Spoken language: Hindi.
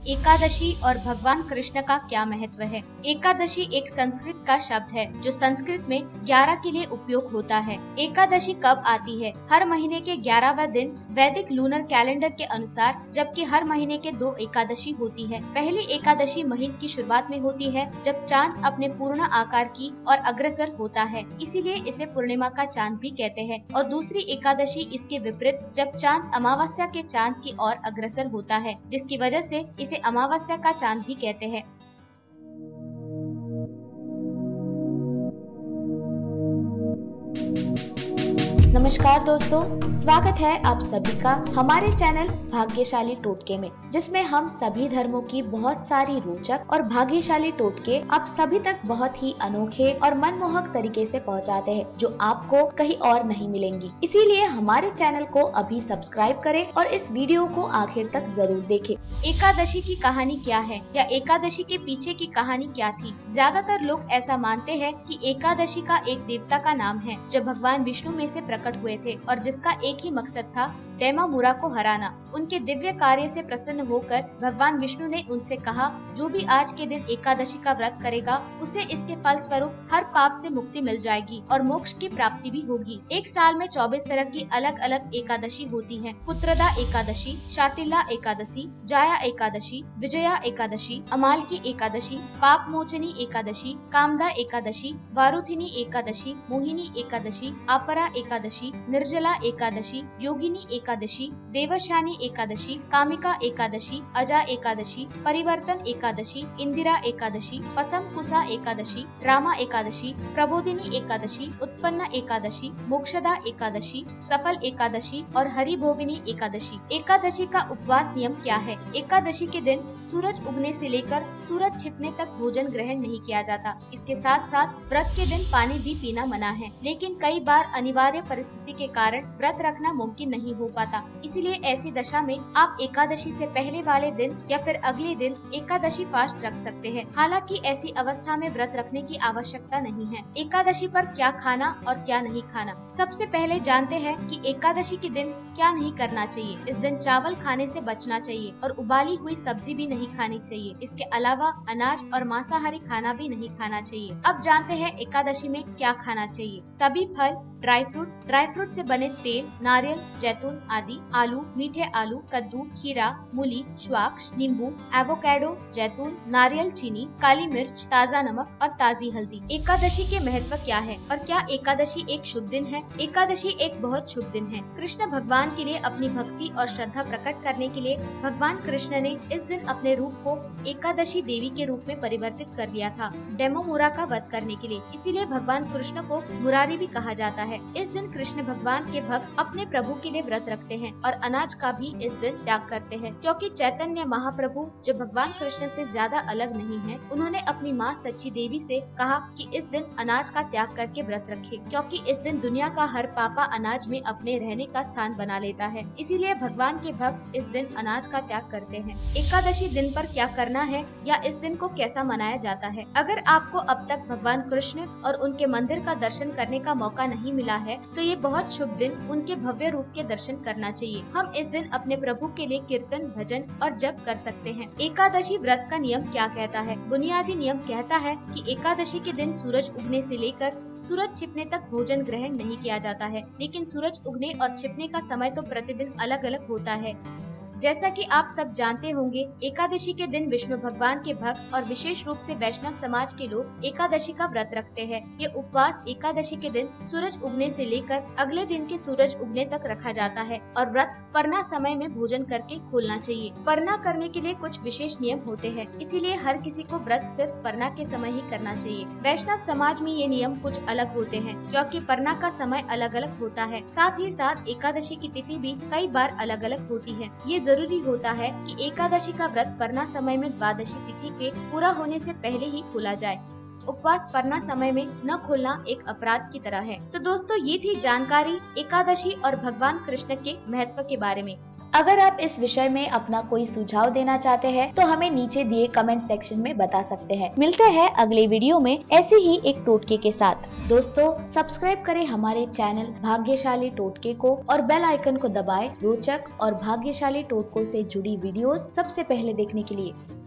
एकादशी और भगवान कृष्ण का क्या महत्व है। एकादशी एक संस्कृत का शब्द है जो संस्कृत में 11 के लिए उपयोग होता है। एकादशी कब आती है? हर महीने के 11वां दिन वैदिक लूनर कैलेंडर के अनुसार, जबकि हर महीने के 2 एकादशी होती है। पहली एकादशी महीने की शुरुआत में होती है जब चांद अपने पूर्ण आकार की और अग्रसर होता है, इसीलिए इसे पूर्णिमा का चांद भी कहते हैं। और दूसरी एकादशी इसके विपरीत जब चांद अमावस्या के चांद की ओर अग्रसर होता है, जिसकी वजह से इसे अमावस्या का चांद भी कहते हैं। नमस्कार दोस्तों, स्वागत है आप सभी का हमारे चैनल भाग्यशाली टोटके में, जिसमें हम सभी धर्मों की बहुत सारी रोचक और भाग्यशाली टोटके आप सभी तक बहुत ही अनोखे और मनमोहक तरीके से पहुंचाते हैं, जो आपको कहीं और नहीं मिलेंगी। इसीलिए हमारे चैनल को अभी सब्सक्राइब करें और इस वीडियो को आखिर तक जरूर देखें। एकादशी की कहानी क्या है या एकादशी के पीछे की कहानी क्या थी? ज्यादातर लोग ऐसा मानते हैं कि एकादशी का एक देवता का नाम है जो भगवान विष्णु में से प्रकट हुए थे और जिसका एक ही मकसद था, डेमामुरा को हराना। उनके दिव्य कार्य से प्रसन्न होकर भगवान विष्णु ने उनसे कहा, जो भी आज के दिन एकादशी का व्रत करेगा उसे इसके फल स्वरूप हर पाप से मुक्ति मिल जाएगी और मोक्ष की प्राप्ति भी होगी। एक साल में 24 तरह की अलग अलग एकादशी होती है। पुत्रदा एकादशी, शातिला एकादशी, जाया एकादशी, विजया एकादशी, अमाल की एकादशी, पाप मोचनी एकादशी, कामदा एकादशी, वारुथिनी एकादशी, मोहिनी एकादशी, आपरा एकादशी, निर्जला एकादशी, योगिनी एकादशी, देवशानी एकादशी, कामिका एकादशी, अजा एकादशी, परिवर्तन एकादशी, इंदिरा एकादशी, पसम कुसा एकादशी, रामा एकादशी, प्रबोधिनी एकादशी, उत्पन्न एकादशी, मोक्षदा एकादशी, सफल एकादशी और हरिभोगिनी एकादशी। एकादशी का उपवास नियम क्या है? एकादशी के दिन सूरज उगने से लेकर सूरज छिपने तक भोजन ग्रहण नहीं किया जाता। इसके साथ साथ व्रत के दिन पानी भी पीना मना है, लेकिन कई बार अनिवार्य परिस्थिति के कारण व्रत रखना मुमकिन नहीं हो पाता। इसीलिए ऐसी दशा में आप एकादशी से पहले वाले दिन या फिर अगले दिन एकादशी फास्ट रख सकते हैं। हालांकि ऐसी अवस्था में व्रत रखने की आवश्यकता नहीं है। एकादशी पर क्या खाना और क्या नहीं खाना? सबसे पहले जानते हैं कि एकादशी के दिन क्या नहीं करना चाहिए। इस दिन चावल खाने से बचना चाहिए और उबाली हुई सब्जी भी नहीं खानी चाहिए। इसके अलावा अनाज और मांसाहारी खाना भी नहीं खाना चाहिए। अब जानते हैं एकादशी में क्या खाना चाहिए। सभी फल, ड्राई फ्रूट से बने तेल, नारियल, जैतून आदि, आलू, मीठे आलू, कद्दू, खीरा, मूली, श्वाक्ष, नींबू, एवोकाडो, जैतून, नारियल, चीनी, काली मिर्च, ताज़ा नमक और ताज़ी हल्दी। एकादशी के महत्व क्या है और क्या एकादशी एक शुभ दिन है? एकादशी एक बहुत शुभ दिन है। कृष्ण भगवान के लिए अपनी भक्ति और श्रद्धा प्रकट करने के लिए भगवान कृष्ण ने इस दिन अपने रूप को एकादशी देवी के रूप में परिवर्तित कर लिया था, डेमोमुरा का वध करने के लिए। इसीलिए भगवान कृष्ण को मुरारी भी कहा जाता है। इस दिन कृष्ण भगवान के भक्त अपने प्रभु के लिए व्रत रखते हैं और अनाज का भी इस दिन त्याग करते हैं, क्योंकि चैतन्य महाप्रभु जो भगवान कृष्ण से ज्यादा अलग नहीं है, उन्होंने अपनी माँ सच्ची देवी से कहा कि इस दिन अनाज का त्याग करके व्रत रखे, क्योंकि इस दिन दुनिया का हर पापा अनाज में अपने रहने का स्थान बना लेता है। इसीलिए भगवान के भक्त इस दिन अनाज का त्याग करते हैं। एकादशी दिन पर क्या करना है या इस दिन को कैसा मनाया जाता है? अगर आपको अब तक भगवान कृष्ण और उनके मंदिर का दर्शन करने का मौका नहीं मिला है, तो ये बहुत शुभ दिन उनके भव्य रूप के दर्शन करना चाहिए। हम इस दिन अपने प्रभु के लिए कीर्तन, भजन और जप कर सकते हैं। एकादशी व्रत का नियम क्या कहता है? बुनियादी नियम कहता है कि एकादशी के दिन सूरज उगने से लेकर सूरज छिपने तक भोजन ग्रहण नहीं किया जाता है, लेकिन सूरज उगने और छिपने का समय तो प्रतिदिन अलग अलग होता है। जैसा कि आप सब जानते होंगे, एकादशी के दिन विष्णु भगवान के भक्त और विशेष रूप से वैष्णव समाज के लोग एकादशी का व्रत रखते हैं। ये उपवास एकादशी के दिन सूरज उगने से लेकर अगले दिन के सूरज उगने तक रखा जाता है और व्रत परना समय में भोजन करके खोलना चाहिए। परना करने के लिए कुछ विशेष नियम होते हैं, इसीलिए हर किसी को व्रत सिर्फ परना के समय ही करना चाहिए। वैष्णव समाज में ये नियम कुछ अलग होते हैं, क्योंकि परना का समय अलग अलग होता है। साथ ही साथ एकादशी की तिथि भी कई बार अलग अलग होती है। ये जरूरी होता है कि एकादशी का व्रत परना समय में द्वादशी तिथि के पूरा होने से पहले ही खोला जाए। उपवास परना समय में न खोलना एक अपराध की तरह है। तो दोस्तों, ये थी जानकारी एकादशी और भगवान कृष्ण के महत्व के बारे में। अगर आप इस विषय में अपना कोई सुझाव देना चाहते हैं तो हमें नीचे दिए कमेंट सेक्शन में बता सकते हैं। मिलते हैं अगले वीडियो में ऐसे ही एक टोटके के साथ। दोस्तों, सब्सक्राइब करें हमारे चैनल भाग्यशाली टोटके को और बेल आइकन को दबाएं रोचक और भाग्यशाली टोटकों से जुड़ी वीडियोस सबसे पहले देखने के लिए।